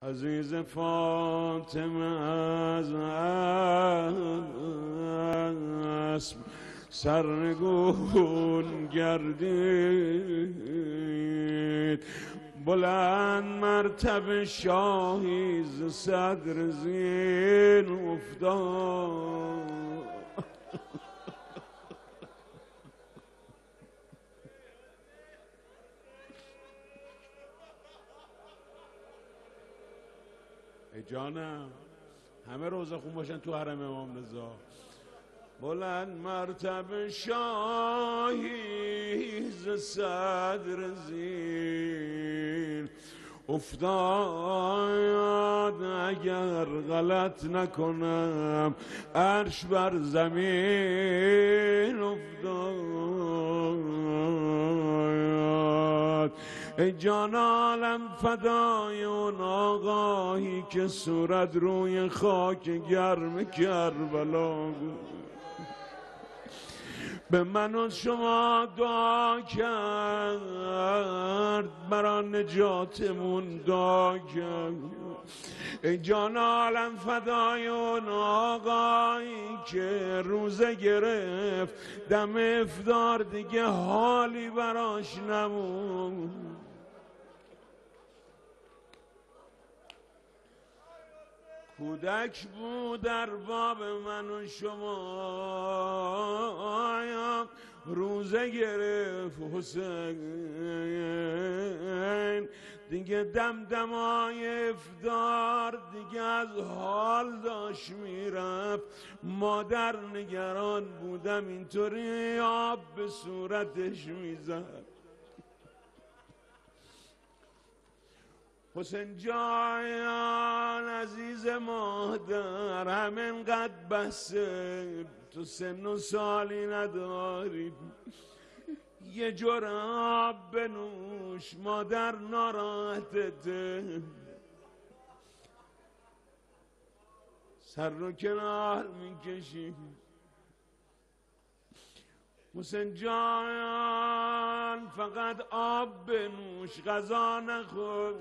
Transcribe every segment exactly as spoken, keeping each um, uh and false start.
عزیز فاطمه از اسب سرنگون گردید، بلند مرتبه شاهی ز صدر زین افتاد. ای جانم همه روزه خون باشن تو حرم امام رضا. بلند مرتبه شاهی ز صدر زین افتاد، اگر غلط نکنم عرش بر زمین افتاد. ای جان عالم فدای اون آقایی که صورت روی خاک گرم کربلا بود، به من و شما دعا کرد، برای نجاتمون دعا کرد. ای جان عالم فدای اون آقایی که روزه گرفت، دم افطار دیگه حالی براش نمون. کودک بود ارباب من و شما، روزه گرفت حسین، دیگه دمدمای افطار دیگه از حال داشت میرفت. مادر نگران بودم اینطوری آب به صورتش میزد. حسین جان عزیز مادر، همینقدر بسه تو سن و سالی نداری، یه جور آب بنوش، مادر ناراحتته. سر رو کنار میکشی. حسین جان فقط آب بنوش، غذا نخور.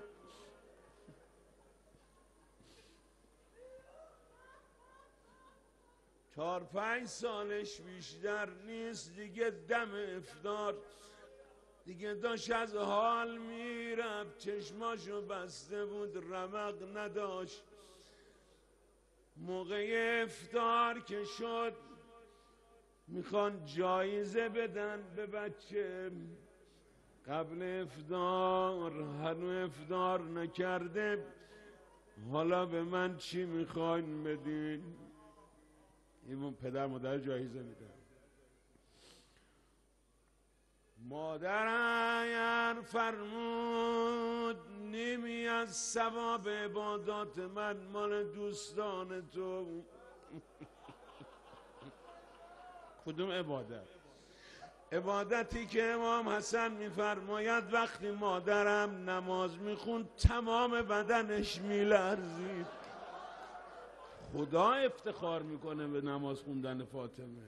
چهار پنج سالش بیشتر نیست دیگه، دم افطار دیگه داشت از حال میرفت، چشماشو بسته بود، رمق نداشت. موقع افطار که شد میخوان جایزه بدن به بچه، قبل افطار هنو افطار نکرده، حالا به من چی میخواین بدین؟ این پدر مادر جایزه میدن. مادر اگر فرمود نیمی از ثواب عبادات من مال دوستان تو. کدوم عبادت؟ عبادتی که امام حسن میفرماید وقتی مادرم نماز میخوند تمام بدنش میلرزید. خدا افتخار میکنه به نماز خوندن فاطمه.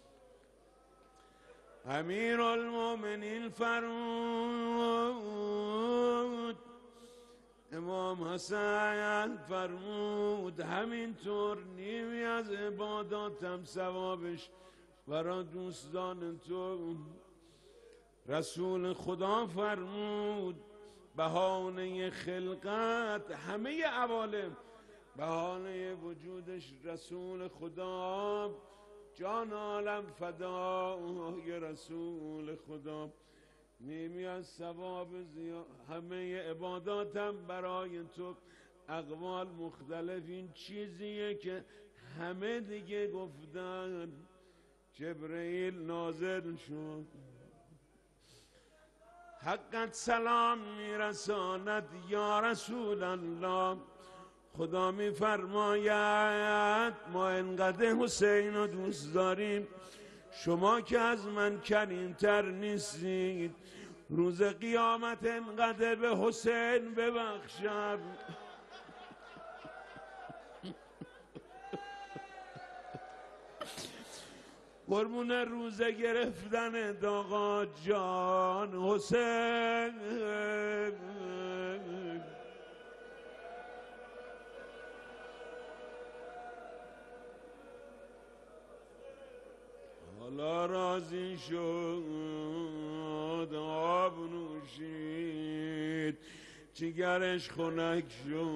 امیرالمومنین فرمود، امام حسن فرمود همینطور نیمی از عباداتم ثوابش برای دوستان تو. رسول خدا فرمود بهانه خلقت همه عوالم، بهانه وجودش رسول خدا، جان عالم فدای رسول خدا. نیمی از ثواب زیاد همه عباداتم برای تو. اقوال مختلف، این چیزیه که همه دیگه گفتن. جبرئیل نازل شد، حقت سلام میرساند یا رسول الله. خدا میفرماید ما انقدر حسین رو دوست داریم، شما که از من کریمتر نیستید. روز قیامت انقدر به حسین ببخشم. قربون روزه گرفتن داغا جان حسین. مولا راضی شد آب نوشید جگرش خنک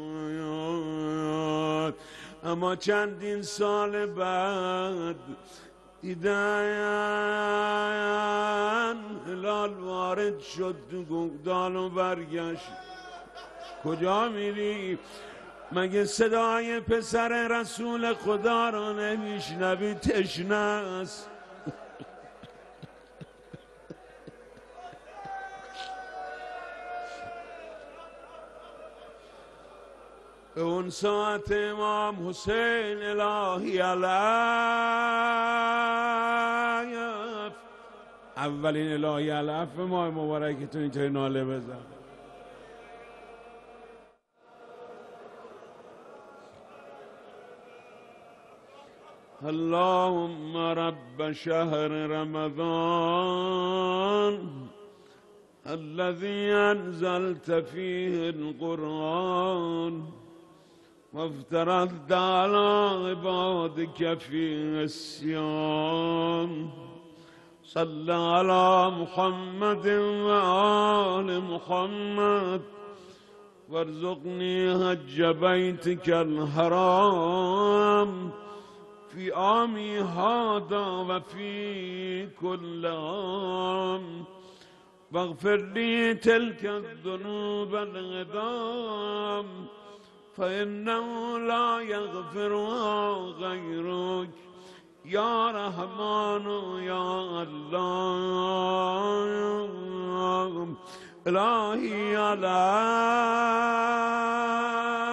شد اما چندین سال بعد دیدن هلال وارد شد تو گودال و برگشت کجا میری؟ مگه صدای پسر رسول خدا را نمیشنوی؟ تشنه است. به اون ساعت امام حسین الهی علیه اولین الهی علیه ماه مبارکتون اینطوری ناله بزن. اللهم رب شهر رمضان الذي أنزلت فيه القرآن وافترضت على عبادك فيه الصيام صل على محمد وآل محمد وارزقني حج بيتك الحرام في عامي هذا وفي كل عام واغفر لي تلك الذنوب العظام فإنه لا يغفرها غيرك يا رحمن يا الله إلهي على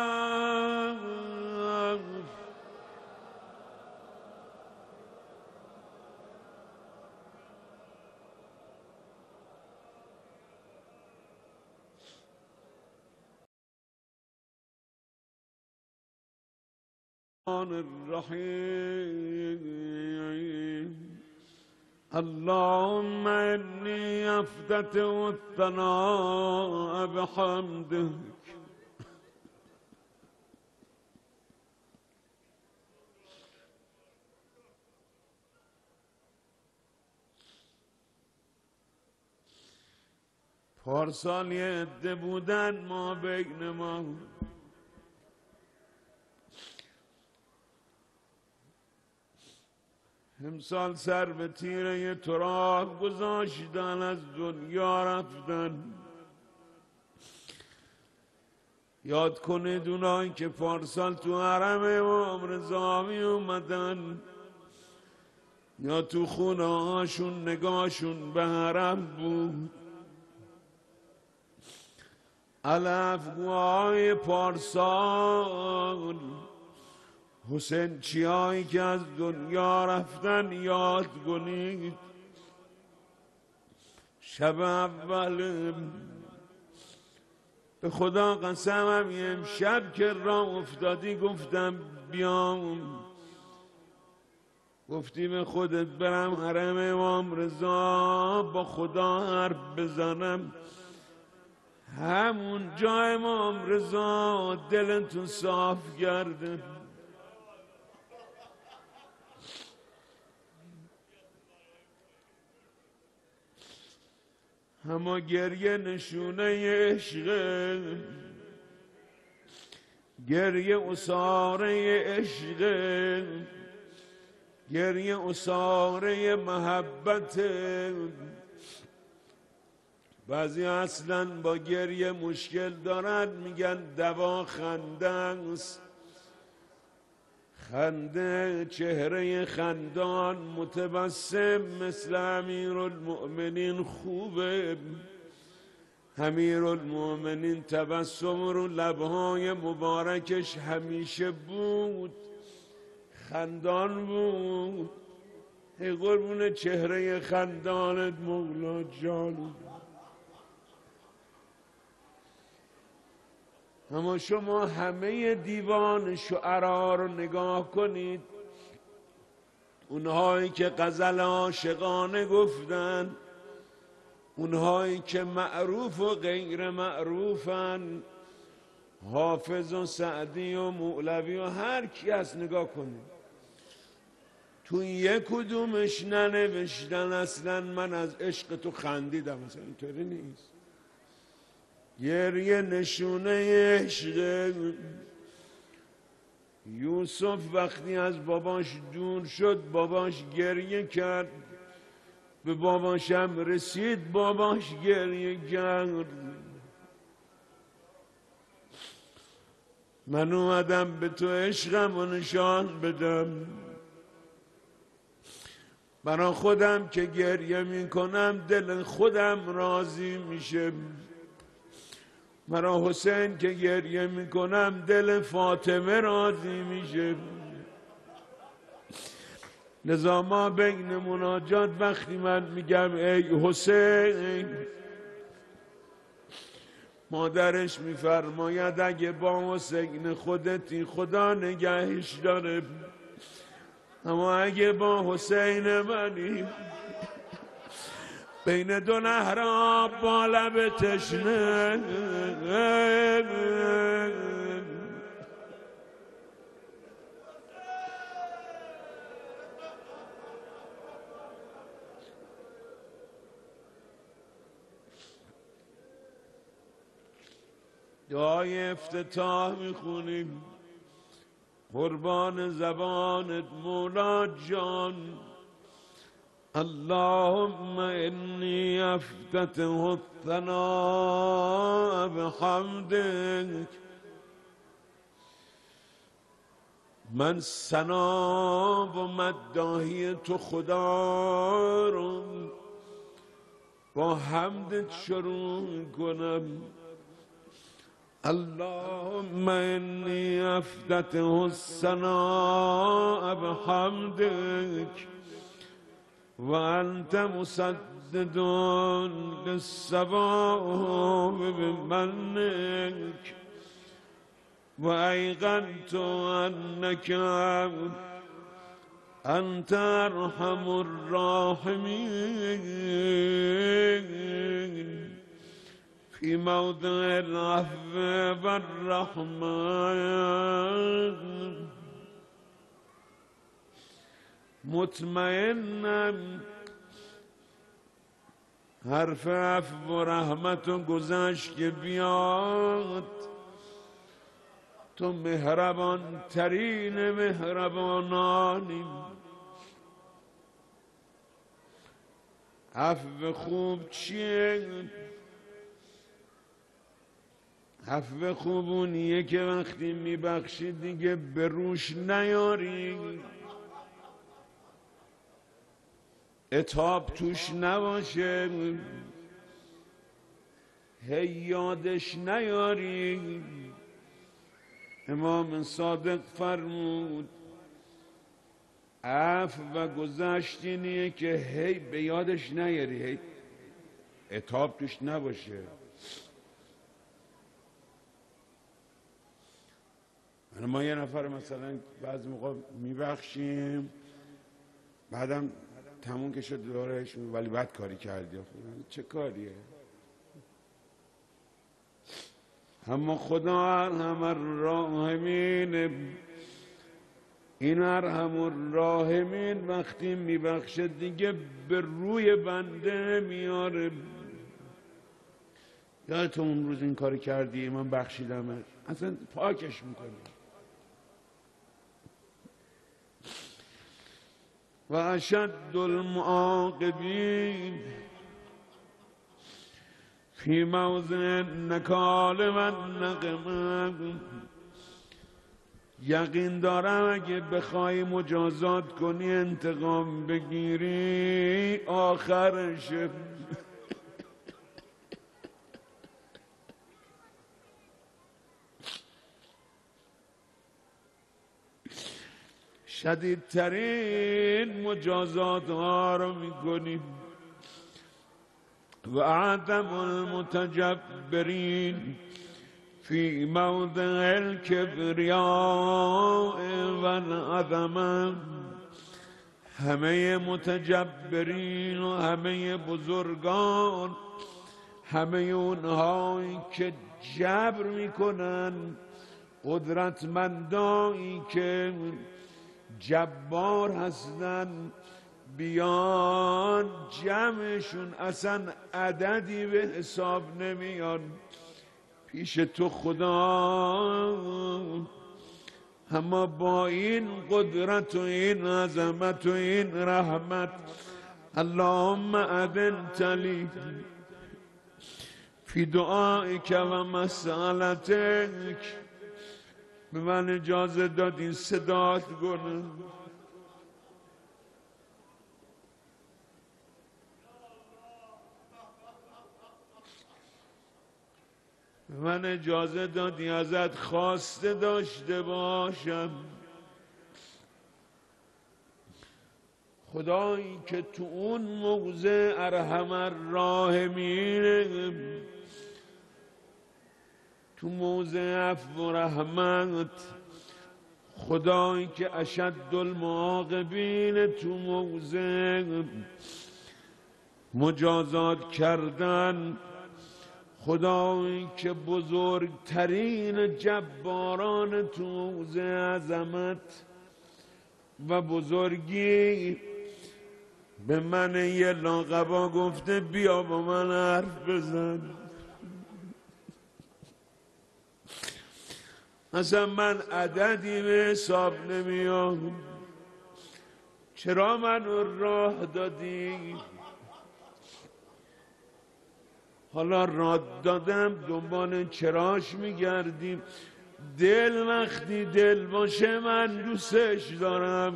الرحيم اللهم إني أفتتح الثناء بحمدك پارسال یه عده بودن ما بین ما امسال سر به تیره تراب گذاشتن از دنیا رفتن. یاد کنید اونایی که پارسال تو حرم امام رضا می اومدن یا تو خونه هاشون نگاهشون به حرم بود. علفگوهای پارسال حسین چیایی که از دنیا رفتن یاد کنید. شب اول به خدا قسمم امشب که راه افتادی گفتم بیام، گفتی به خودت برم حرم امام رضا با خدا حرف بزنم. همون جا امام رضا دلتون صاف کرده. اما گریه نشونه عشقه، گریه اساره عشقه، گریه اساره محبته. بعضی اصلا با گریه مشکل دارن، میگن دوا خنده است. خنده چهره خندان متبسم مثل امیرالمؤمنین خوبه. امیرالمؤمنین تبسم رو لبهای مبارکش همیشه بود، خندان بود. ای قربون چهره خندانت مولا جان. اما شما همه دیوان شعرا رو نگاه کنید، اونهایی که غزل عاشقانه گفتن، اونهایی که معروف و غیر معروفن، حافظ و سعدی و مولوی و هر کی از نگاه کنید، تو یک کدومش ننوشتن اصلا من از عشق تو خندیدم، اصلا اینطوری نیست. گریه نشونه عشق. یوسف وقتی از باباش دور شد باباش گریه کرد، به باباشم رسید باباش گریه کرد. من اومدم به تو عشقم و نشان بدم، برا خودم که گریه میکنم دل خودم راضی میشه، برا حسین که گریه میکنم دل فاطمه راضی میشه. لذا ما بین مناجات وقتی من میگم ای حسین، مادرش میفرماید اگه با حسین خودتی خدا نگهش داره، اما اگه با حسین منی بین دو نهر آب با لب تشنه. دعای افتتاح میخونیم. قربان زبانت مولا جان. اللهم انی افتتح الثناء بحمدک، من ثنا و مداحی تو خدا رو با حمدت شروع کنم. اللهم انی افتتح الثناء بحمدک و انت مسدد للصواب بمنک و ایقنت انک انت ارحم الراحمین فی موضع العفو والرحمن. مطمئنم حرف عفو و رحمت و گذشت که بیاد تو مهربان ترین مهربانانی. عفو خوب چیه؟ عفو خوب اونیه که وقتی میبخشی دیگه به روش نیاری، عتاب توش نباشه، هی یادش نیاری. امام صادق فرمود عفو و گذشت اینیه که هی به یادش نیاری، هی عتاب توش نباشه. ما یه نفر مثلا بعضی موقع میبخشیم بعدم تموم که شد دارش ولی بد کاری کردی. چه کاریه؟ اما خدا ارحم الراحمین، این ارحم الراحمین وقتی میبخشه دیگه به روی بنده میاره. یادت اون روز این کاری کردی من بخشیدم، اصلا پاکش میکنی. و اشد المعاقبین فی موضع نکال و نقمه. یقین دارم اگه بخوای مجازات کنی انتقام بگیری آخرشه. شدیدترین مجازات ها رو میکنیم. و عدم المتجبرین فی موضع الکبریاء و العظمه. همه متجبرین و همه بزرگان، همه اونهایی که جبر میکنن، قدرتمندانی که جبار هستن بیان جمعشون اصلا عددی به حساب نمیان پیش تو خدا، اما با این قدرت و این عظمت و این رحمت اللهم اذنت لی فی دعائک و مسئلتک، به من اجازه دادی صدات کنم، به من اجازه دادی ازت خواسته داشته باشم. خدایی که تو اون موضع ارحم الراحمین، تو موضع عفو و رحمت، خدایی که اشد المعاقبین تو موضع مجازات کردن، خدایی که بزرگترین جباران تو موضع عظمت و بزرگی به من یه لاقبا گفته بیا با من حرف بزن. اصلا من عددی به حساب نمیام، چرا من راه دادی؟ حالا راه دادم دنبال چراش میگردیم. دل وقتی دل باشه من دوستش دارم،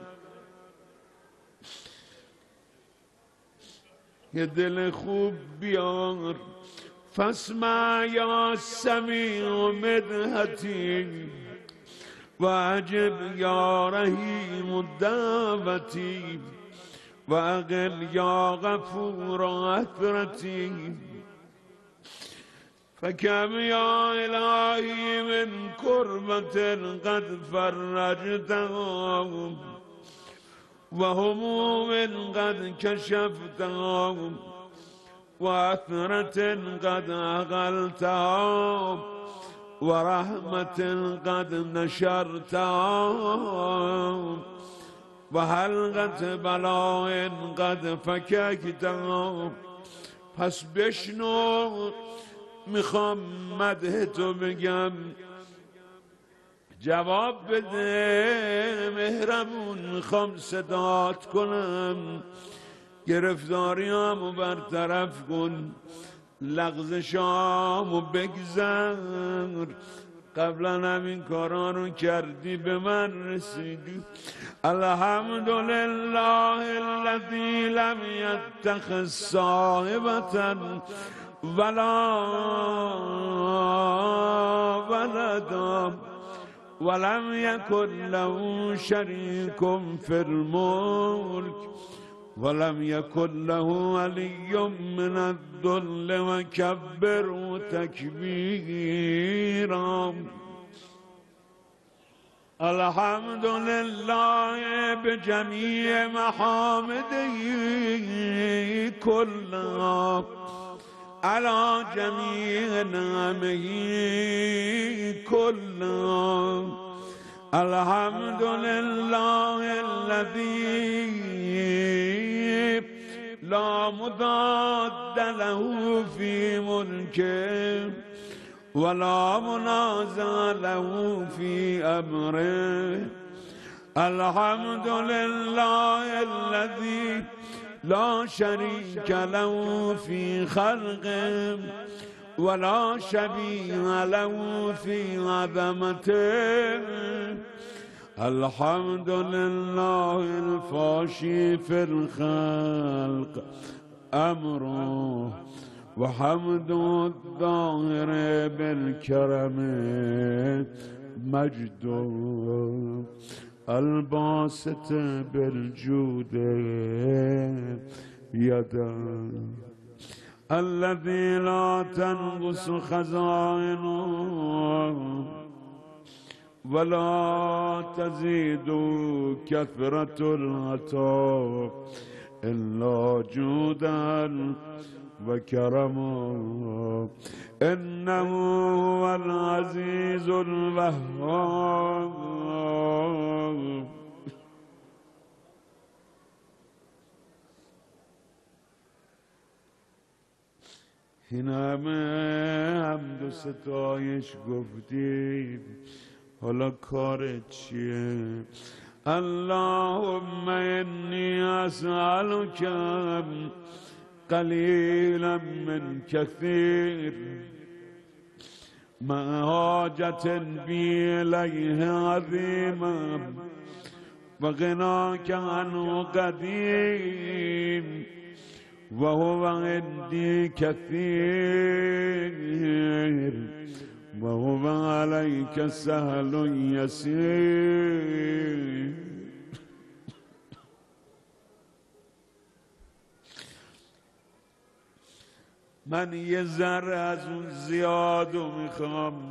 یه دل خوب بیار. فاسمع یا سمیع مدحتی و عجب یا رحیم دعوتی و اقل یا غفور عثرتی، فکم یا الهی من کربت قد فرجتها و هموم قد کشفتها و عثرت قد اقلتها و رحمت قد نشرتها و حلقت بلاء قد فککتها. پس بشنو، میخوام مدح تو بگم، جواب بده مهربون، میخوام صدات کنم، گرفتاریامو برطرف کن، لغزشامو بگذر. قبلا همین کارا رو کردی به من رسیدی. الحمدلله الذی لم یتخذ صاحبة ولا ولدا ولم یکن له شریک فی الملک ولم یکن له ولی من الذل و کبره تکبیرا. الحمدلله بجمیع محامده کلها على جمیع نعمه کلها. الحمدلله الذی لا مضاد له فی ملکه ولا منازع له فی امره. الحمدلله الذی لا شریک له فی خلقه ولا شبیه له فی عظمته. الحمد لله الفاشی فی الخلق امره و حمد الظاهر بالکرم مجده الباسط بالجود یده الذي لا تنقص خزائنه ولا تزيد كثرة العطاء إلا جودا وكرما. إنه هو العزيز الوهاب این همه حمد و ستایش گفتیم، حالا کارت چیه؟ اللهم انی اسألک قلیلا من کثیر مع حاجت بی الیه عظیما و غناک عنه قدیم و هو عندی کثیر و هو علیک سهل یسیر. من یه ذره از اون زیادو میخوام.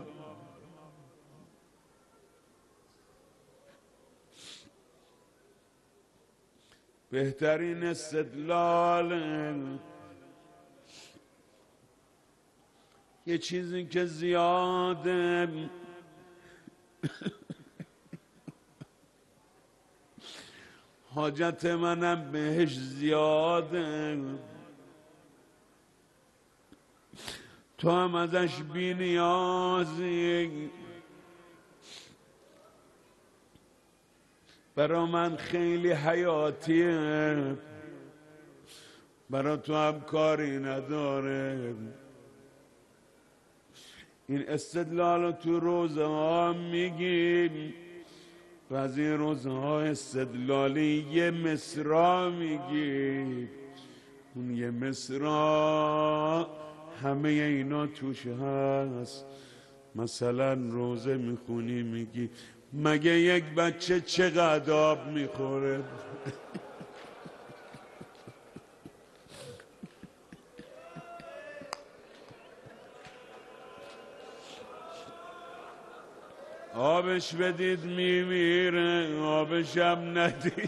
بهترین استدلال یه چیزی که زیاده حاجت منم بهش زیاده، تو هم ازش بی نیازی، برا من خیلی حیاتیه، برا تو هم کاری نداره. این استدلال تو روزه ها میگیم و از این روزه ها استدلالی یه مصرع میگیم، اون یه مصرع همه اینا توش هست. مثلا روزه میخونی میگی مگه یک بچه چقدر آب میخوره؟ آبش بدید میمیره، آبش هم ندید.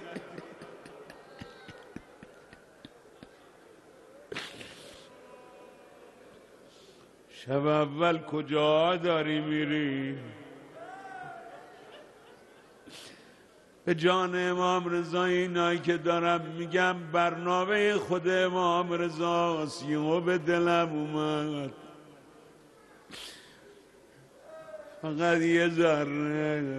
شب اول کجا داری میری؟ به جان امام رضا اینایی که دارم میگم برنامه خود امام رضاست، یهو به دلم اومد فقط یه ذره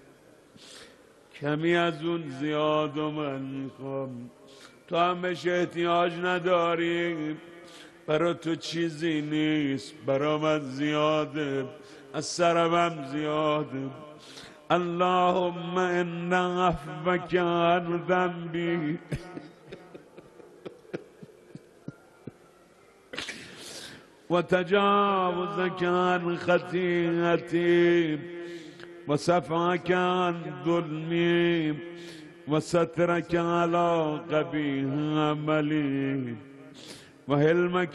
کمی از اون زیاد و من میخوام. تو هم بهش احتیاج نداری، برا تو چیزی نیست، برا من زیاده، از سرم زیاده. اللهم ان عفوک عن ذنبی و تجاوزک عن خطیئتی و صفحک عن ظلمی و سترک علی قبیح عملی و حلمک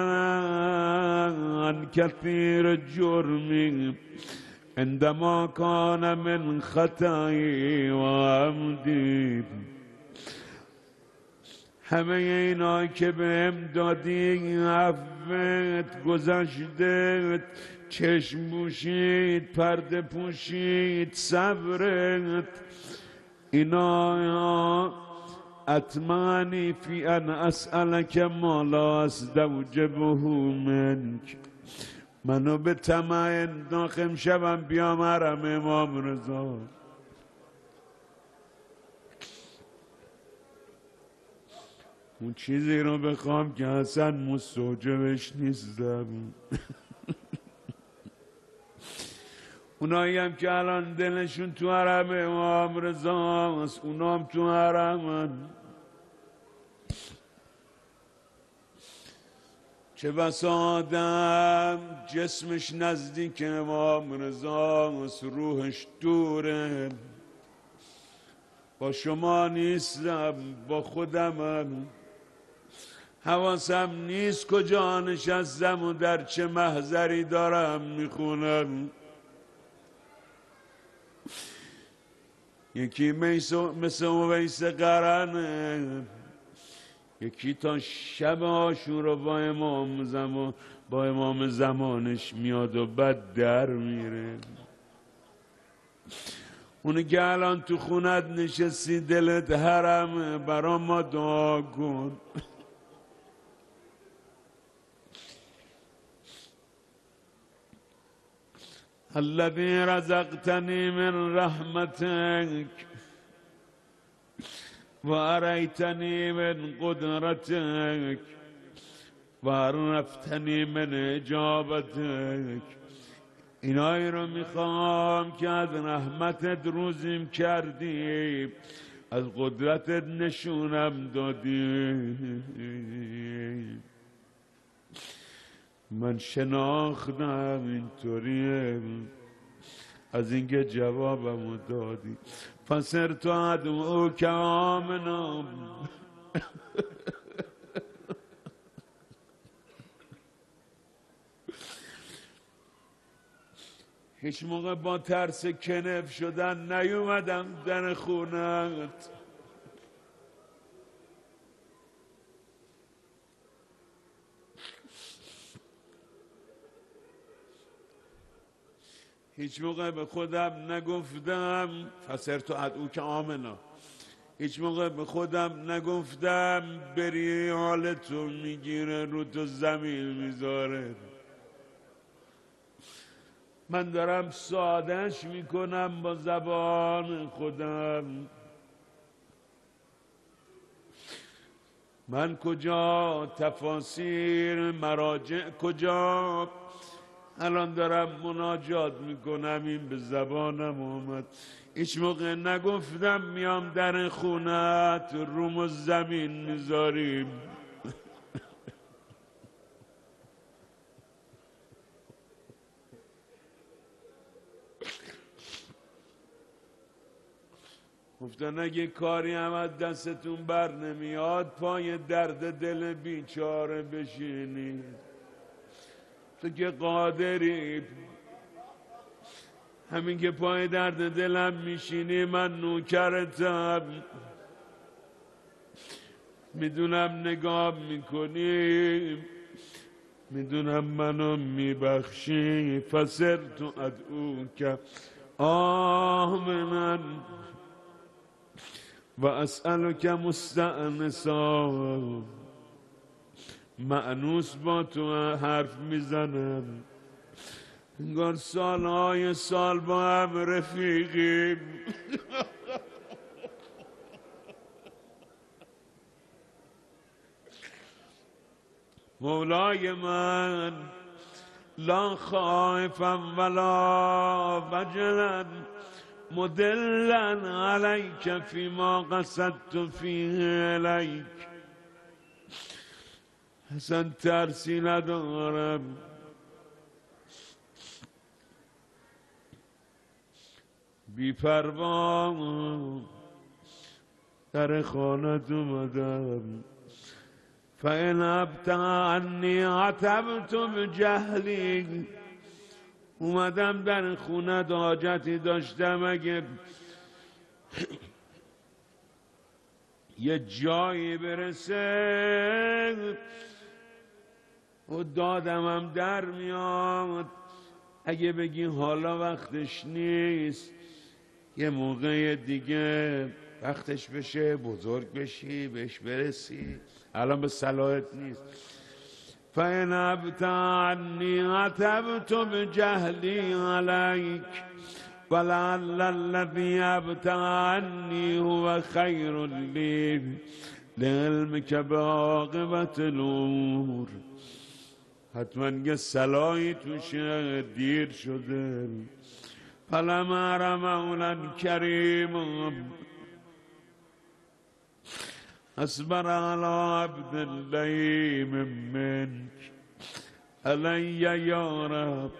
عن کثیر جرمی عندما کان من خطایی و عمدی. همه اینا که بهم دادی، عفوت، گذشتت، چشم پوشید، پرده پوشید، صبرت، اینا اطمعنی فی ان اسألک ما لا استوجبه منک. منو به طمع انداخم شبم بیام حرم امام رضا. اون چیزی رو بخوام که اصلا مستوجبش نیستم. اونایی هم که الان دلشون تو حرم امام رضا است، اونا هم تو حرمن. چه بسا آدم جسمش نزدیک امام رضا است، روحش دوره. با شما نیستم، با خودمم. حواسم نیست کجا نشستم و در چه محضری دارم میخونم. یکی مثل اویس قرنه، یکی تا شب عاشورا با امام زمان با امام زمانش میاد و بعد در میره. اونی که الان تو خونت نشستی دلت حرمه، برا ما دعا کن. الذي رزقتني من رحمتك وأريتني من قدرتك وعرفتني من اجابتك. اینایی رو میخوام که از رحمتت روزیم کردی، از قدرتت نشونم دادی. من شناختم اینطوریه از اینکه جوابمو دادی. فصرت ادعوک آمنا هیچ موقع با ترس کنف شدن نیومدم در خونت. هیچ موقع به خودم نگفتم فصرت ادعوک آمنا، هیچ موقع به خودم نگفتم بری حالتو میگیره رو تو زمین میذاره. من دارم سادهش میکنم با زبان خودم. من کجا تفاسیر مراجع کجا، الان دارم مناجات میکنم این به زبانم اومد. هیچ موقع نگفتم میام در خونت روم و زمین میذاریم. گفتن اگه کاری هم از دستتون بر نمیاد پای درد دل بیچاره بشینید. تو که قادری، همین که پای درد دلم میشینی من نوکرتم، میدونم نگاه میکنی، میدونم منو میبخشی. فصرت ادعوک آمنا و اسألک مستأنسا. مأنوس با تو حرف میزنم، انگار سالهای سال با هم رفیقیم. مولای من لا خائفا ولا وجلا مدلا علیک فیما قصدت فیه الیک. اصلا ترسی ندارم، بی پروا در خانت اومدم. فإن ابتع عنی عتبت بجهلی. اومدم در خونه حاجتی داشتم، اگه یه جایی برسه و دادمم در میاد. اگه بگی حالا وقتش نیست، یه موقع دیگه وقتش بشه، بزرگ بشی بهش برسی، الان به صلاحت نیست. فإن ابتع عنی عتبت بجهلی علیک ولعل الذی ابتع عنی هو خیر لی لعلمک بعاقبة الامور. حتما یه صلاحی توشه، دیر شده. فلما ار مولا کریم اصبر على عبد اللئیم منک علی یا رب.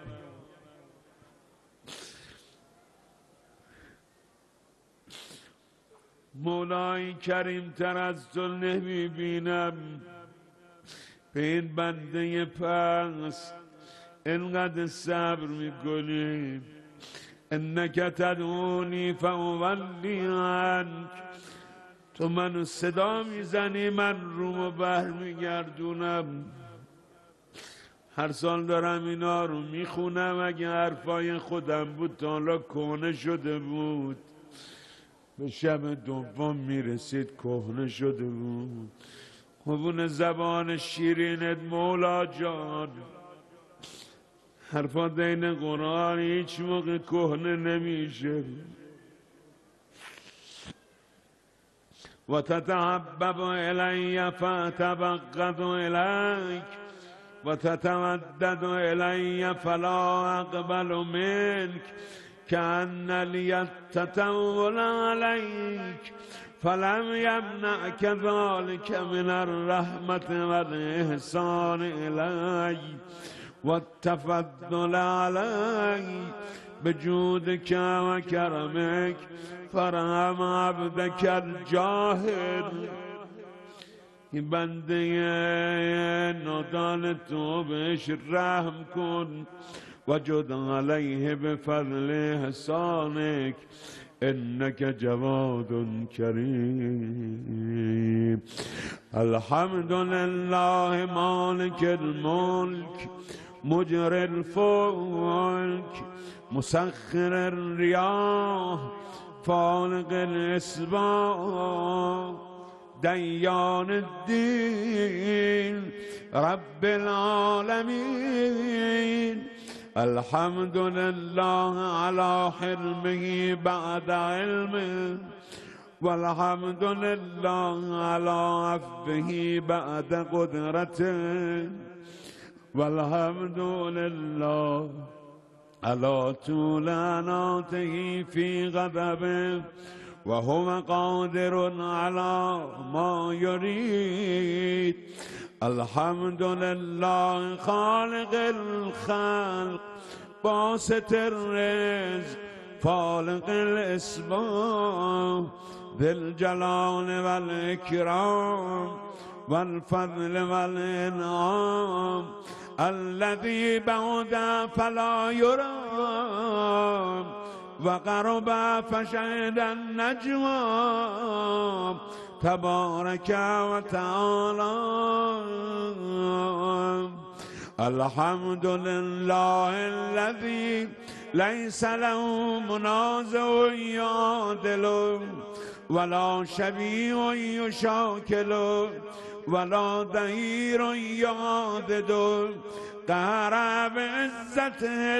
مولای کریم تر از تو نمیبینم. به این بنده پس انقدر صبر میکنی. انک تدعونی فاولی عنک. تو منو صدا میزنی، من رومو بر میگردونم. هر سال دارم اینا رو میخونم، اگه حرفای خودم بود تا حالا کهنه شده بود. به شب دوم میرسید کهنه شده بود. خبون زبان شیرینت مولا جان، حرفات این قرآن هیچ موقع کهنه نمیشه و تتحبب الی فتبغض الیک و تتودد الی فلا اقبل منک كأن لي التطول عليك فلم يمنعك ذلك من الرحمة والإحسان إلي والتفضل علي بجودك وكرمك فرحم عبدك الجاهل بنده نادان تو بهش رحم کن وجد عليه بفضل احسانك انك جواد كريم الحمد لله مالك الملك مجري الفلك مسخر الرياح فالق الاسباح ديان الدين رب العالمين الحمد لله على حلمه بعد علمه والحمد لله على عفوه بعد قدرته والحمد لله على طول عناته في غضبه وهو قادر على ما يريد الحمد لله خالق الخلق باسط الرزق فالق الاسباب ذي الجلال والإكرام والفضل والإنعام الذي بعد فلا يرام وقرب فشهد النجوى تبارك وتعالى الحمد لله الذي ليس له منازع يعادل ولا شبيه يشاكل ولا ظهير يعاضد قهر بعزته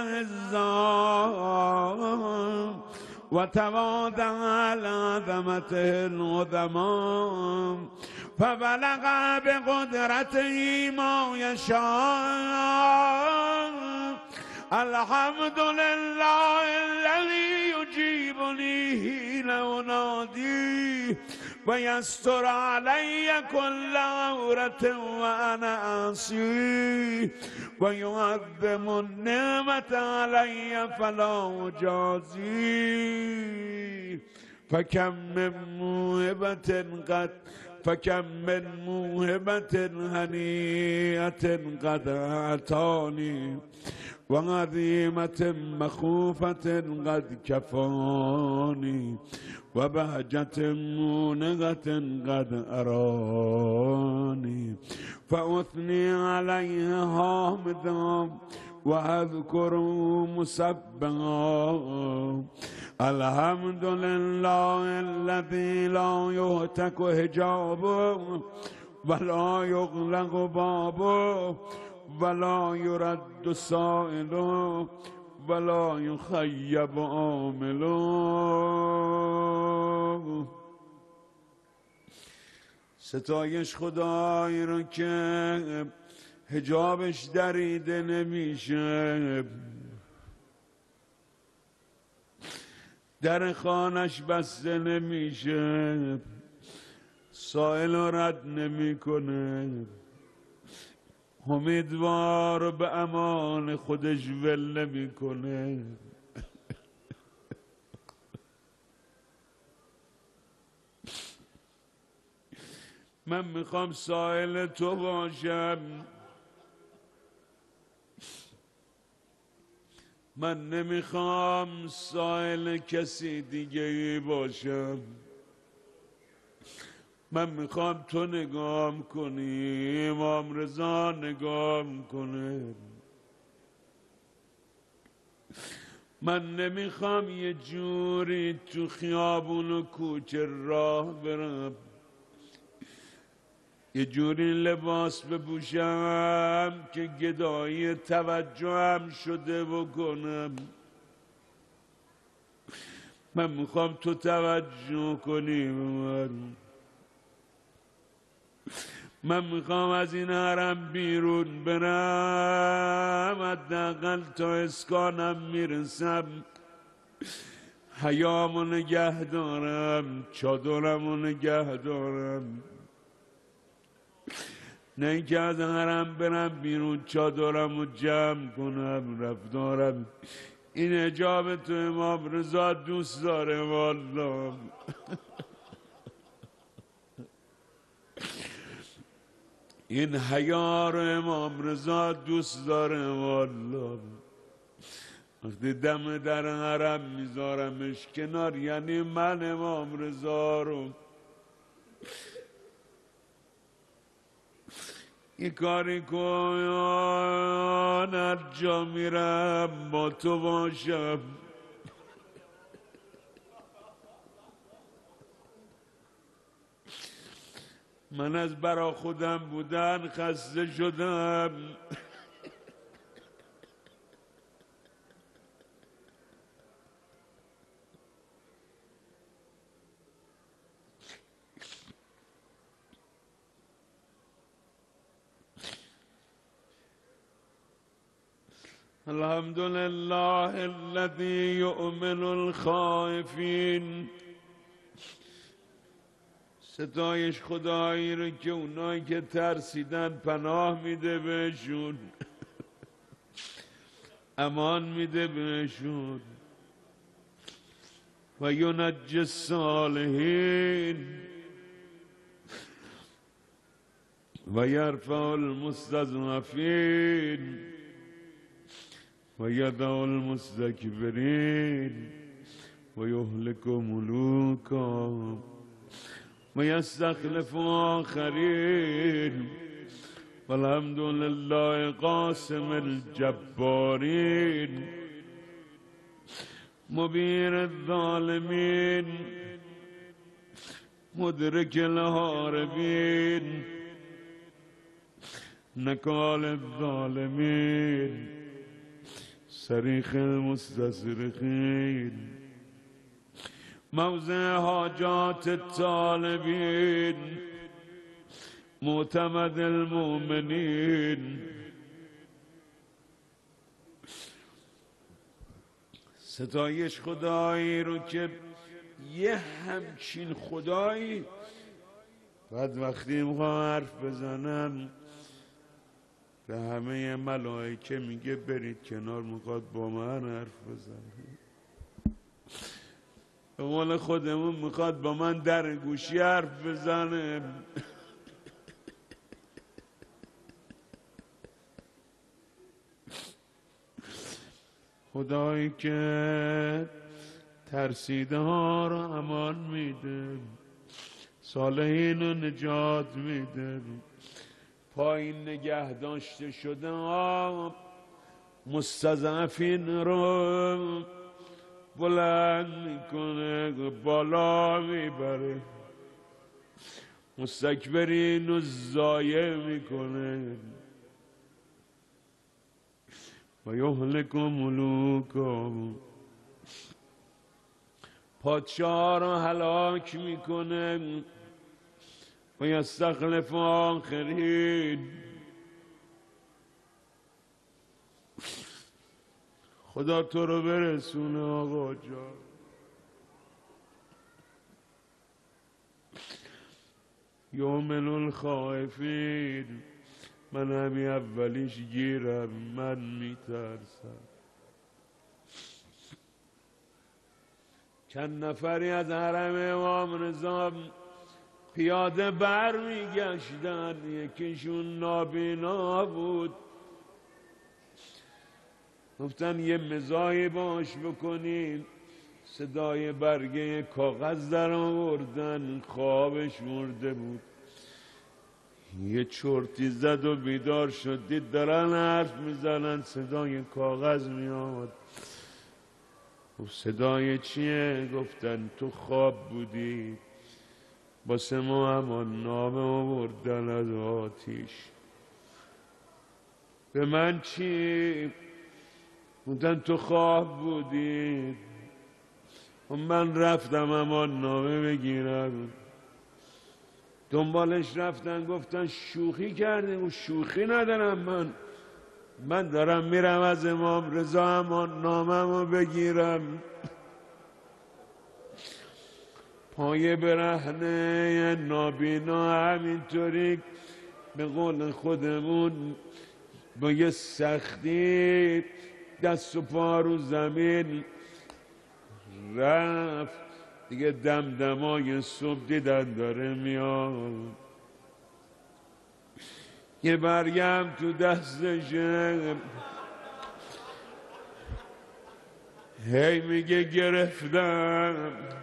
الأعزاء وتواضع على عظمته العظماء فبلغ بقدرته ما يشاء الحمد لله الذي يجيبني حين أناديه ويستر علي كل عورة وأنا آسيه ويعظم النعمة علي فلا أجازيه فكم من موهبة قد فكم من موهبة هنيئة قد أعطاني وعظيمة مخوفة قد كفاني وبهجة مونغة قد أراني فأثني عليه حامدا وأذكر مسبحا الحمد لله الذي لا يهتك حجابه ولا يغلق بابه ولا يرد سائله ولا يخيب عامله. ستایش خدایی رو که حجابش دریده نمیشه، در خانش بسته نمیشه، سائل رو رد نمیکنه، امیدوار به امان خودش ول نمیکنه. من میخوام سائل تو باشم، من نمیخوام سائل کسی دیگه ای باشم. من میخوام تو نگام کنی، امام رضا نگام کنه. من نمیخوام یه جوری تو خیابون و کوچه راه برم یه جوری لباس بپوشم که گدایی توجهم شده بکنم. من میخوام تو توجه کنی به من. من میخوام از این حرم بیرون برم، حداقل تا اسکانم میرسم حیامو نگه دارم، چادرمو نگه دارم. نه اینکه از حرم برم بیرون چادرمو جمع کنم رفتارم. این حجاب تو امام رضا دوست داره والله. این حیا رو امام رضا دوست داره والله. وقتی دم در حرم میذارمش کنار یعنی من امام رضا رو این کاری کن هر جا میرم با تو باشم. من از برا خودم بودن خسته شدم. الحمد لله الذي يؤمن الخائفين. ستایش خدایی رو که اونایی که ترسیدن پناه میده بهشون، امان میده بهشون. و ینجی الصالحین و یرفع المستضعفین و یدع المستکبرین و یهلک ملوکا و یستخلف آخرین. والحمد لله قاسم الجبارین مبین الظالمین مدرک الهاربین نکال الظالمین صریخ المستصرخین موضع حاجات الطالبین معتمد المؤمنین. ستایش خدایی رو که یه همچین خدایی بعد وقتی میخوام حرف بزنم به همه ملائکه میگه برید کنار، میخواد با من حرف بزنه. به قول خودمون میخواد با من در گوشی حرف بزنه. خدایی که ترسیده ها رو امان میده، صالحین رو نجات میده، پایین نگه داشته شده ها مستضعفین رو بلند میکنه، بالا میبره، مستکبرین رو ضایع میکنه. و یهلک ملوکا پادشاه رو هلاک میکنه. و یستخلف آخرین خدا تو رو برسونه آقا جان. یؤمن الخائفین من همی اولیش گیرم، من میترسم. چند نفری از حرم امام رضا پیاده بر میگشتن، یکیشون نابینا بود. گفتن یه مزاحی باش بکنین. صدای برگه کاغذ در آوردن، خوابش مرده بود. یه چرتی زد و بیدار شد، دید دارن حرف میزنن، صدای کاغذ میاد. صدای چیه؟ گفتن تو خواب بودی. واسه ما امان نامه آوردن از آتیش. به من چی؟ بودن تو خواه بودی. من رفتم امان نامه بگیرم، دنبالش رفتن گفتن شوخی کردیم. و شوخی ندارم من من دارم میرم از امام رضا امان نامه‌مو بگیرم. پای برهنه نابینا همینطوری به قول خودمون با یه سختی دست و پا رو زمین رفت. دیگه دمدمای صبح دیدن داره میاد، یه برگم تو دستشه، هی میگه گرفتم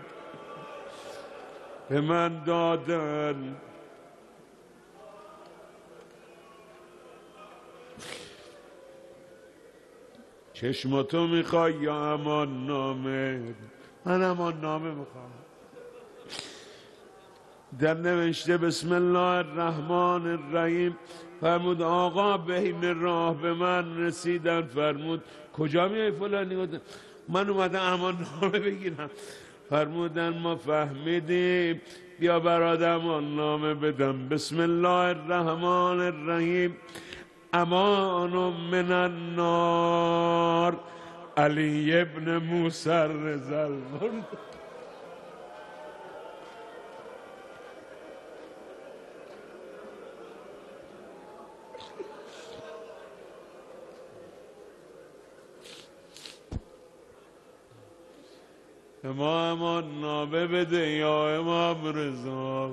به من دادن. چشماتو میخوای یا امان نامه؟ من امان نامه میخوام. در نوشته بسم الله الرحمن الرحیم. فرمود آقا بین راه به من رسیدن، فرمود کجا میای فلانی؟ من اومدم امان نامه بگیرم. فرمودن ما فهمیدیم، بیا برات امان نامه بدم. بسم الله الرحمن الرحیم. امان من النار علی ابن موسی رضا. ما امان نامه بده یا امام رضا.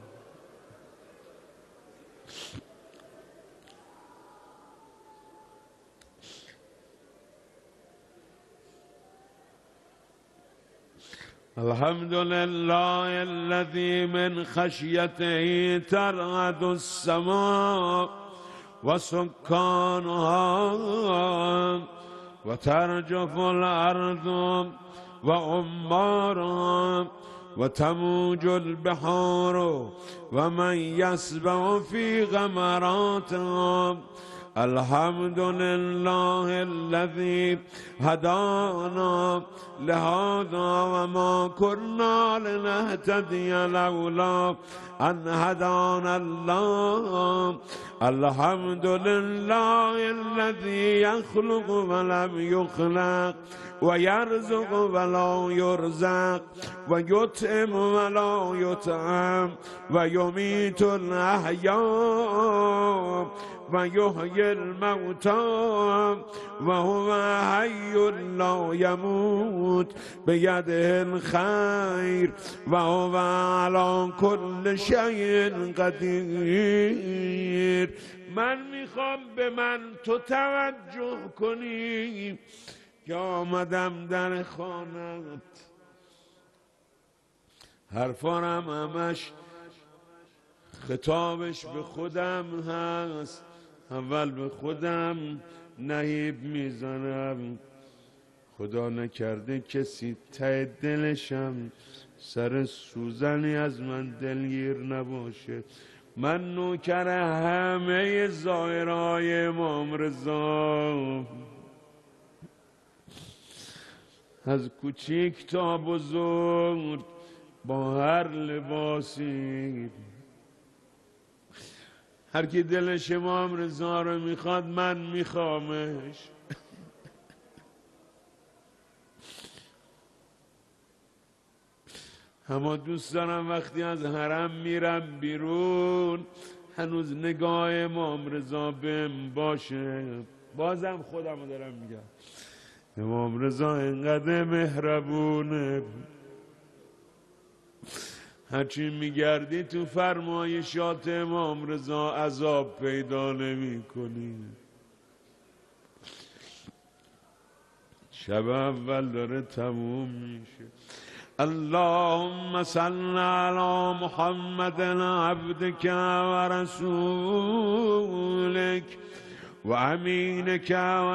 الحمد لله الذي من خشيته ترعد السماء وسكانها وترجف الأرض وعمارها وتموج البحار ومن يسبح في غمراتها. الحمد لله الذي هدانا لهذا وما كنا لنهتدي لولا أن هدانا الله. الحمد لله الذي يخلق ولم يخلق ويرزق ولا يرزق ويطعم ولا يطعم ويميت الأحياء ويحيي الموتى وهو حي لا يموت بيده الخير وهو على كل شيء قدير. من میخوام به من تو توجه کنی که آمدم در خانت. حرفانم همش خطابش به خودم هست. اول به خودم نهیب میزنم، خدا نکرده کسی ته دلشم سر سوزنی از من دلگیر نباشه. من نوکر همه ظاهرهای امام رضا، از کوچیک تا بزرگ با هر لباسی. هر کی دلش امام رضا رو میخواد من میخوامش. اما دوست دارم وقتی از حرم میرم بیرون هنوز نگاه امام رضا بهم باشه. بازم خودم رو دارم میگم امام رضا اینقدر مهربونه. هرچی میگردی تو فرمایشات امام رضا عذاب پیدا نمی کنی. شب اول داره تموم میشه. اللهم صل على محمد عبدك ورسولك وأمينك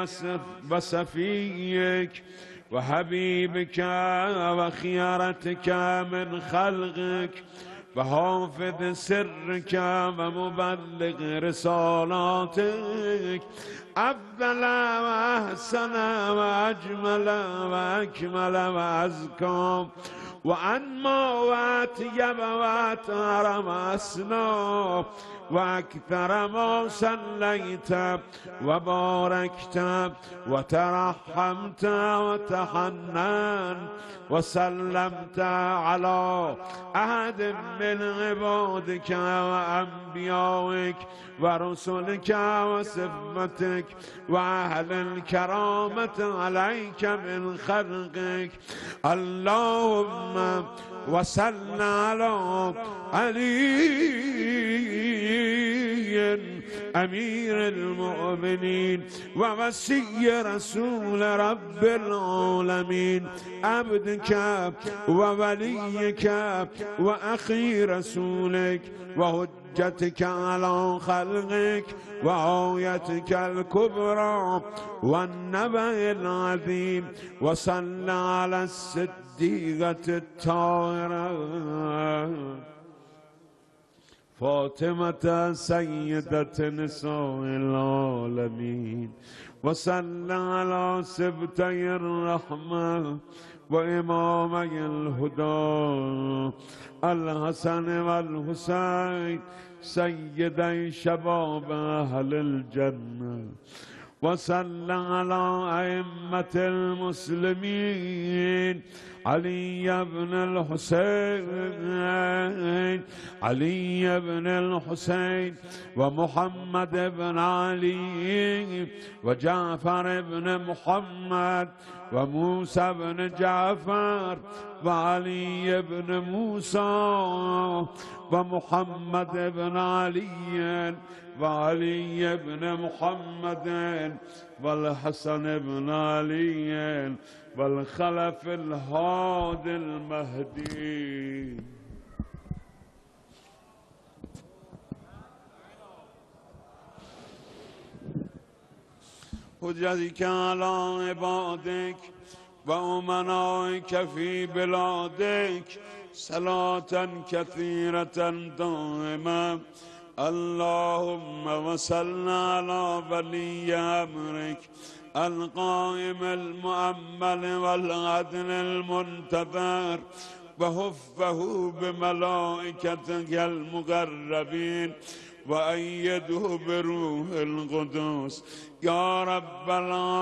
وصفيك وحبيبك وخيرتك من خلقك و حافظ سرک و مبلغ رسالاتک افضل و احسن و اجمل و اکمل و ازکا و انما و اطیب و اطهر و اسنا و اکثر ما صلیت و بارکت و ترحمت و تحنن و سلمت علی احد من عبادك و انبیائك و رسولك و صفتك و اهل الكرامت علیک من خلقك اللهم وصل على علی امیر المؤمنین و وصی رسول رب العالمین عبدك و ولیك و اخی رسولك و حجتك على خلقك و آیتك الكبرى و النبأ العظیم و صل على الصدیقة الطاهرة فاطمة سيدة نساء العالمين وصل على سبتي الرحمة وإمامي الهدى الحسن والحسين سيدي شباب أهل الجنة وصل على أئمة المسلمين علي بن الحسين علي بن الحسين ومحمد بن علي وجعفر بن محمد وموسى بن جعفر وعلي بن موسى ومحمد بن علي وعلي بن محمد والحسن بن علي والخلف الهادي المهدي حجتك على عبادك وأمنائك في بلادك صلاة كثيرة دائمة اللهم وصل على ولي أمرك القائم المؤمل والعدل المنتظر وحفه بملائكتك المقربين وأيده بروح القدس يا رب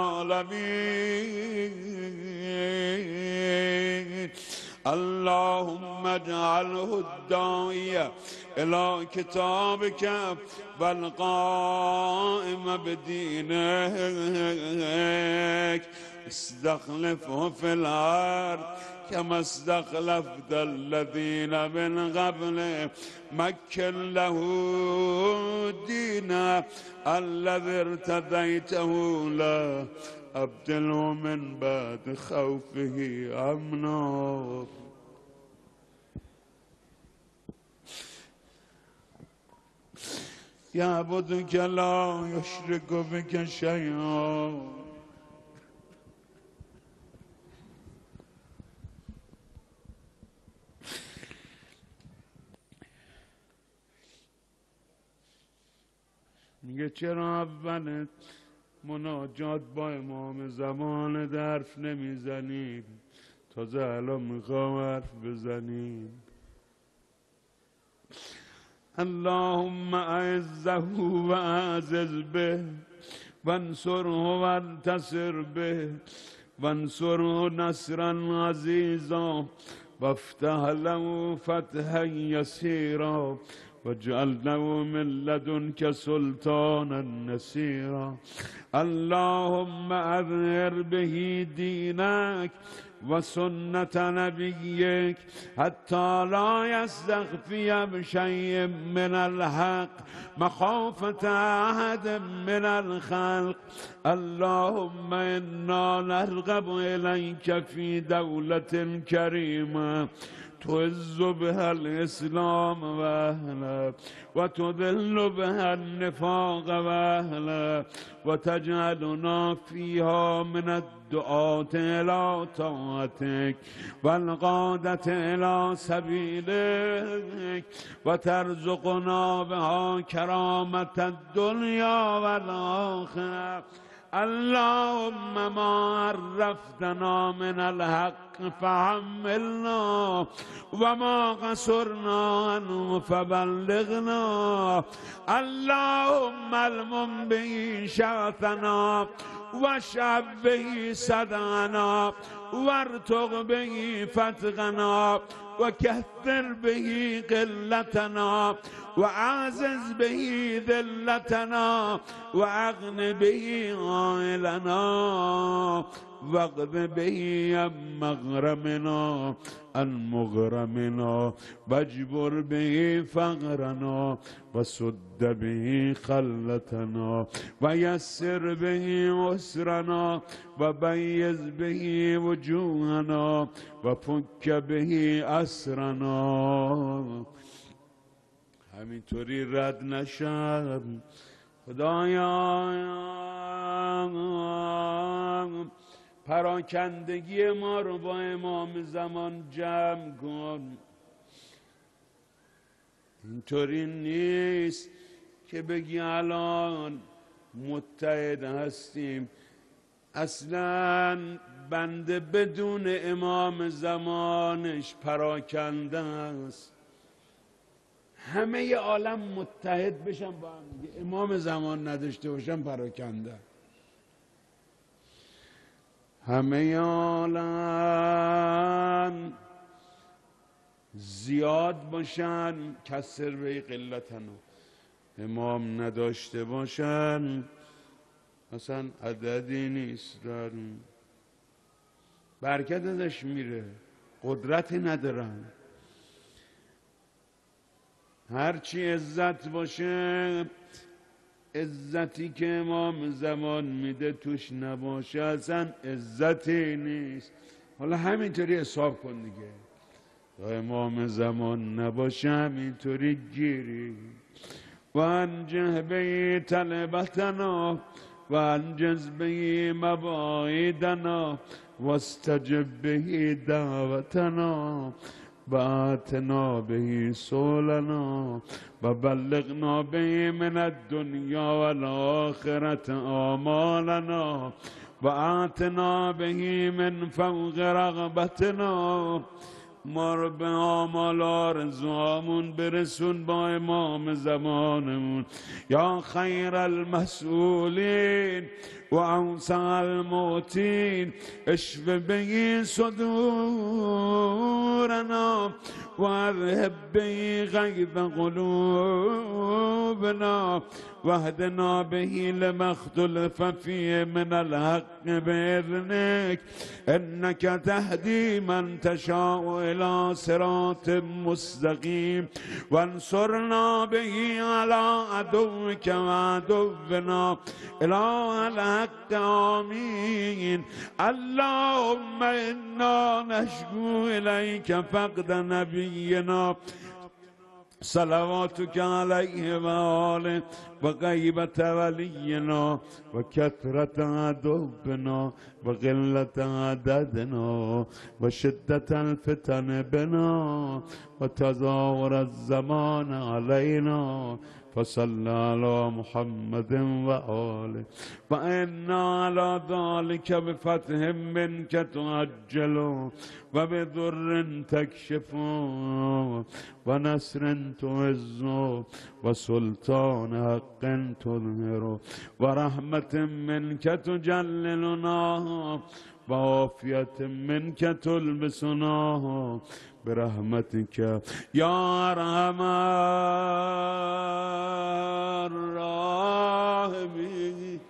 العالمين اللهم اجعله الداعية إلى كتابك والقائم بدينك استخلفه في الأرض كما استخلفت الذين من قبله مكن له دينا الذي ارتديته له أبدله من بعد خوفه أمنا يعبدك لا يشرك بك شيئا میگه چرا اولت مناجات با امام زمان درف نمیزنیم تازه الان میخوام حرف بزنیم اللهم اعزه و اعزز به وانصره وانتصر به وانصره نصرا عزیزا وافتح له فتحا یسیرا واجعله من لدنك سلطانا نصيرا اللهم اظهر به دينك وسنة نبيك حتى لا يستخفي بشيء من الحق مخافة أحد من الخلق اللهم إنا نرغب إليك في دولة كريمة تعز بها الإسلام وأهله وتذل بها النفاق وأهله وتجعلنا فيها من الدين الدعاة إلى طاعتك والقادة إلى سبيلك وترزقنا بها كرامة الدنيا والآخرة. اللهم ما عرفتنا من الحق فحملنا وما قصرنا عنه فبلغنا. اللهم المم به شعثنا واشعب به صدعنا وارتق به فتقنا وكثر به قلتنا وعزز به ذلتنا واغن به عائلنا واقض به عن مغرمنا عن مغرمنا واجبر به فقرنا وسد به خلتنا ويسر به عسرنا وبيز به وجوهنا وفك به اسرنا. همینطوری رد نشم خدایا. پراکندگی ما رو با امام زمان جمع کن. اینطوری نیست که بگی الان متحد هستیم. اصلا بنده بدون امام زمانش پراکنده است. همه عالم متحد بشن با هم دیگه، امام زمان نداشته باشن پراکنده. همه عالم زیاد باشن کسر به قلتنا، امام نداشته باشن اصلا عددی نیست، برکت ازش میره، قدرتی ندارن. هرچی عزت باشه، عزتی که امام زمان میده توش نباشه اصلا عزتی نیست. حالا همینطوری حساب کن دیگه، تا امام زمان نباشه همینطوری گیری. و انجه به طلبتنا و انجز به مواعیدنا و استجب به دعوتنا و آتنا به سولنا و بلغنا به من الدنیا والآخرة آمالنا و آتنا به من فوق رغبتنا. ما رو به آمال آرزوامون برسون با امام زمانمون. یا خیر المسئولین و اوسع الموتین اشف به صدورنا و اذهب به غیظ قلوبنا و اهدنا به لما اختلف فیه من الحق باذنک انک تهدی من تشاء الى صراط مستقیم و انصرنا به علی عدوک و عدونا الی الحق. آمین. اللهم انا نشکو الیک فقد نبینا صلواتك علیه و آله و غیبت ولینا و کثرت عدونا و قلت عددنا و شدت الفتن بنا و تظاهر الزمان علینا. فصل على محمد و آله و انا على ذلك بفتح منك تعجل و بضر تكشف و نصر تعز و سلطان حق تظهر و رحمت منك تجللنا و عافیت منك تلبسنا برحمتك یا ارحم الراحمین.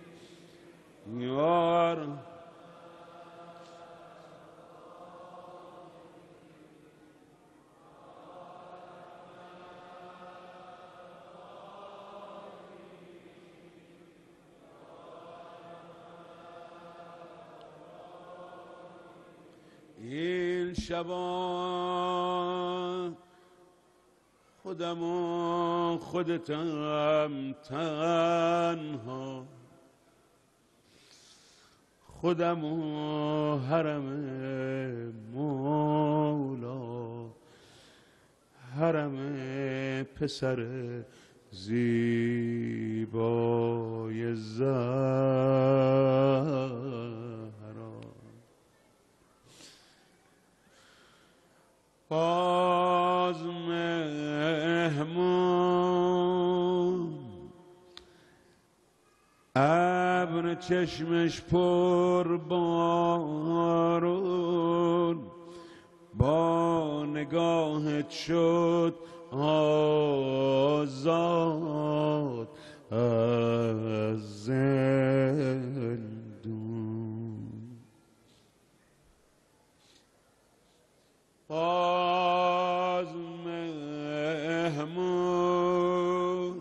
یا این شبا خودم و خودتم تنها، خودم و حرم مولا، حرم پسر زیبای زهرا. باز مهمون ابر چشمش پر بارون، با نگاهت شد آزاد از زندون. باز مهمون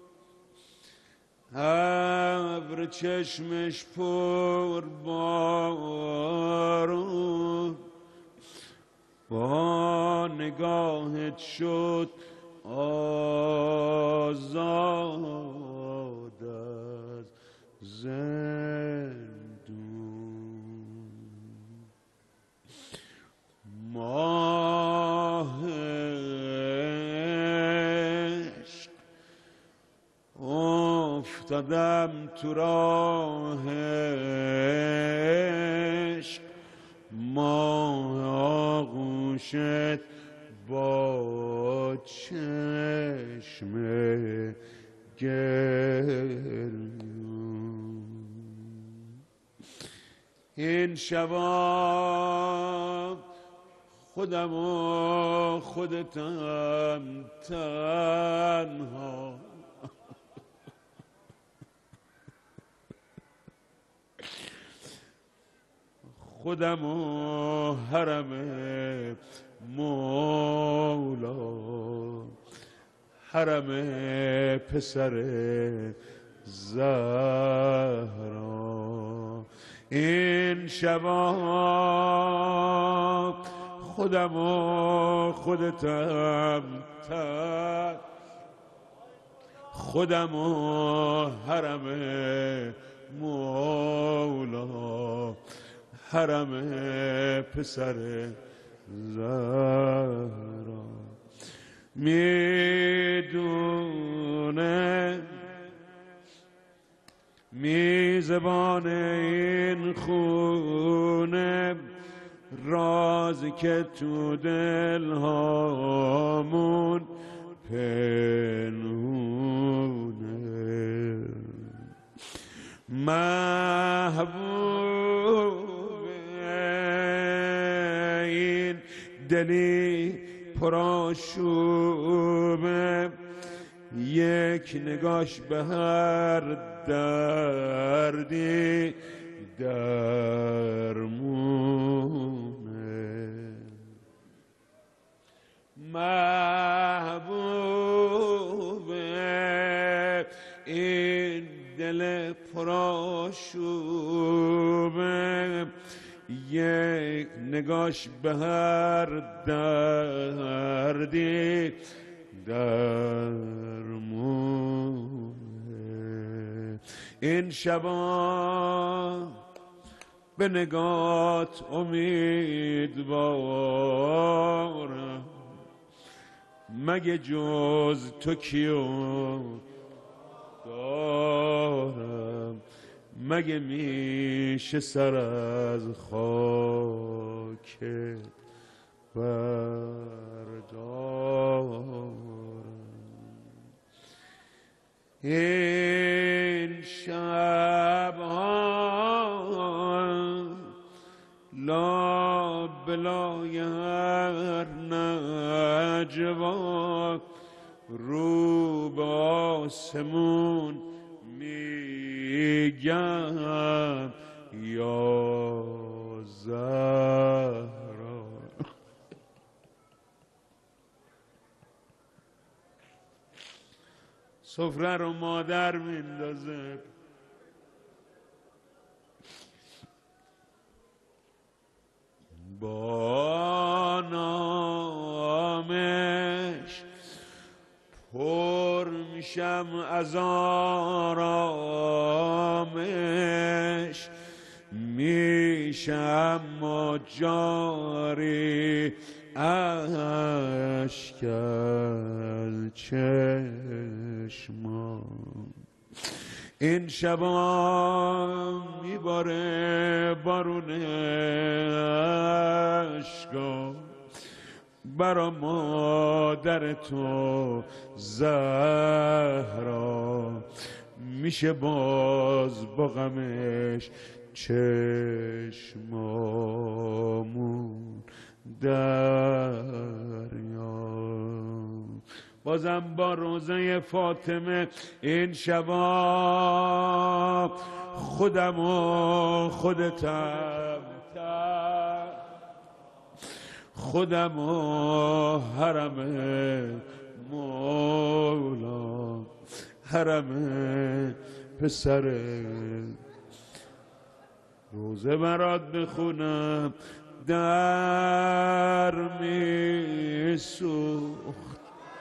ابر چشمش پر بارون، با نگاهت شد آزاد از زندون. ماه عشق افتادم تو راه عشق، ماه آغوشت با چشم گریون. این شبا خودم و خودتم تنها، خودم و حرم مولا، حرم پسر زهرا. این شبا خودم و خودتم تن، خودم و حرم مولا، حرم پسر زهرا. میدونه میزبان این خونه رازی که تو دل هامون پنهونه. محبوب این دلی پرآشوبه، یک نگاش به هر دردی درمونه. محبوب این دل پرآشوبه، یک نگاش به هر دردی درمونه. این شبا به نگات امیدوارم، مگه جز تو کیو دارم، مگه میشه سر از خاک بردارم. این شبها لا بلای هر نجوا، رو به آسمون میگم یا زهرا. سفره رو مادر میندازه، با نامش پر میشم از آرامش، می شم جاری اشکل چشمان این شبا میباره بارون اشکا برا مادر تو زهرا میشه باز با غمش چشمامون دریا بازم با روزه فاطمه این شبا خودم و خودتم خودم و حرم مولا حرم پسر روزه برات بخونم در می سوخت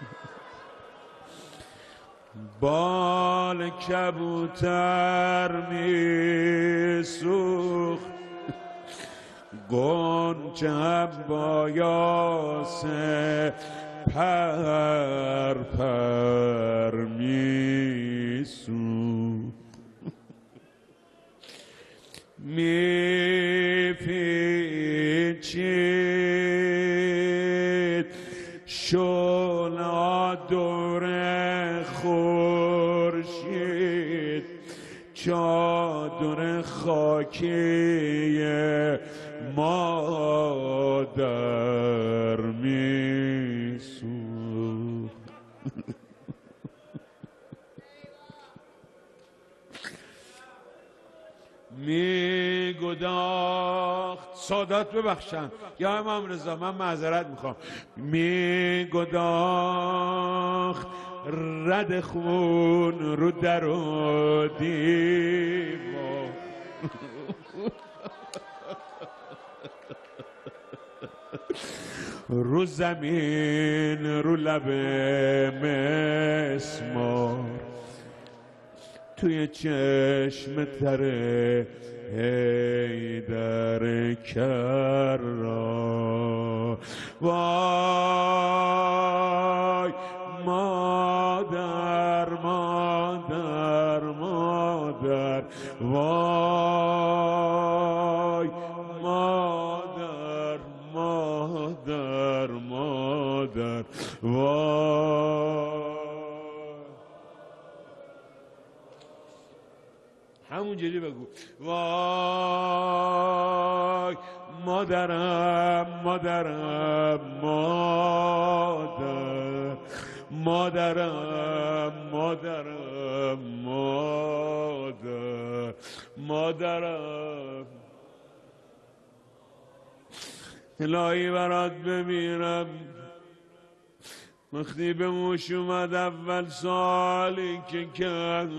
بال کبوتر می سوخت گنچه هم با یاسه پر پر می سوخت می پیچید شعله دور خورشید چادر خاکی مادر می سوخت می گداخت سادات ببخشم یا امام رضا من معذرت میخوام می گداخت رد خون رو در و دیوار رو زمین رو لب مسمار توی چشم تره حیدر کرا وای مادر مادر مادر وای مادر مادر مادر وای همونجوری بگو وای مادرم مادرم مادر مادرم مادرم مادر مادرم الهی برات بمیرم وقتی به موش اومد اول سالی که کرد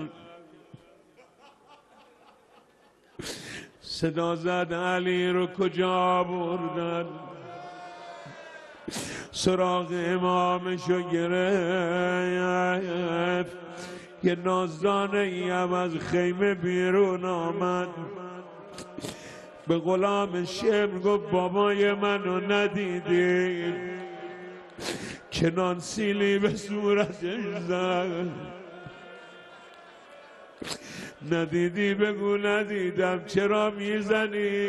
صدا زد علی رو کجا بردن سراغ امامشو گرفت یه نازدانه ای هم از خیمه بیرون آمد به غلام شمر گفت بابای منو ندیدی چنان سیلی به صورتش زد ندیدی بگو ندیدم چرا میزنی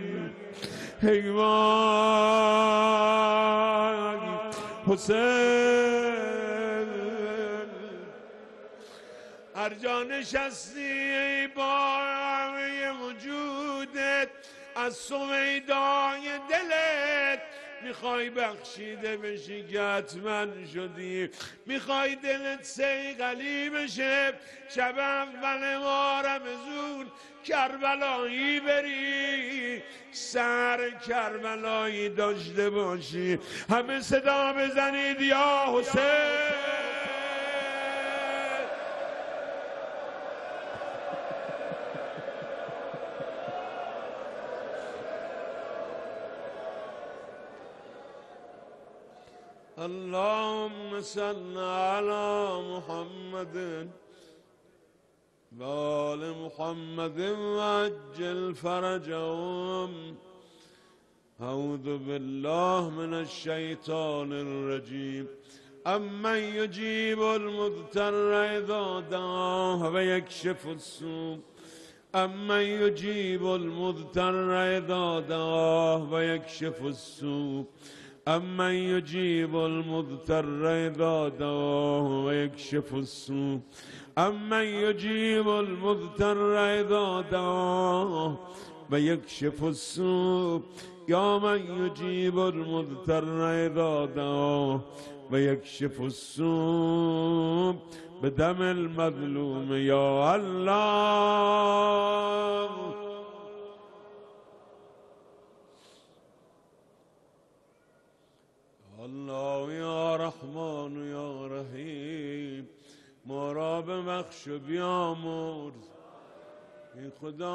حیوان حسین هر جا نشستی با همه وجودت از سویدای دلت میخوای بخشیده بشی که حتما شدی میخوای دلت صیقلی بشه شب اول ماه رمضان کربلایی بری سر کربلایی داشته باشی همه صدا بزنید یا حسین اللهم صل على محمد وآل محمد وعجل فرجهم. أعوذ بالله من الشيطان الرجيم. أمن يجيب المضطر إذا دعاه ويكشف السوء. أمن يجيب المضطر إذا دعاه ويكشف السوء. أمن يجيب المضطر إذا دعاه ويكشف السوء. أمن يجيب المضطر إذا دعاه ويكشف السوء. يا من يجيب المضطر إذا دعاه ويكشف السوء بدم المظلوم يا الله. الله یا رحمان و یا رحیم ما را ببخش و بیامرز. ای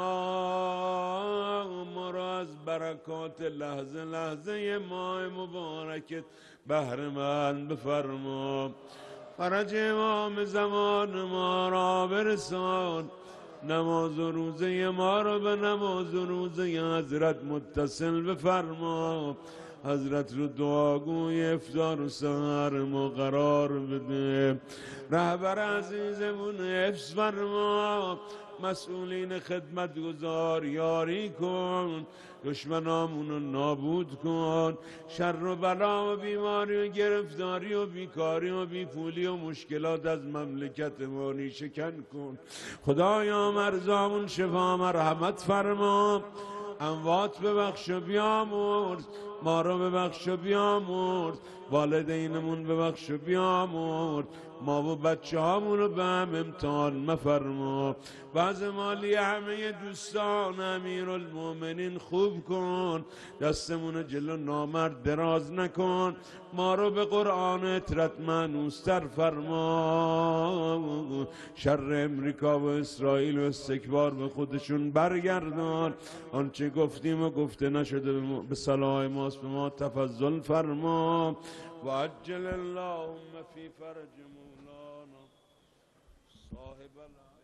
خدا ما را از برکات لحظه لحظه ماه مبارکت بهره مند بفرما. فرج امام زمان ما را برسان. نماز و روزه ما را به نماز و روزه حضرت متصل بفرما. حضرت رو دعاگوی افطار و سحر ما قرار بده. رهبر عزیزمون حفظ فرما. مسئولین خدمت گزار یاری کن. دشمنامون رو نابود کن. شر و بلا و بیماری و گرفتاری و بیکاری و بیپولی و مشکلات از مملکت ما ریشه‌کن کن. خدایا مرزامون شفا مرحمت فرما. اموات ببخش و بیامرز. ما رو ببخش و بیامرز. والدینمون ببخش و بیامرز. ما و بچه هامون رو به هم امتحان مفرما. وضع مالی همه دوستان امیرالمومنین خوب کن. دستمون جلو نامرد دراز نکن. ما رو به قرآن اطرت مانوستر فرما. شر امریکا و اسرائیل و استکبار به خودشون برگردان. آنچه گفتیم و گفته نشده به صلاح ماست به ما تفضل فرما. و عجل اللهم فی فرج مولانا صاحب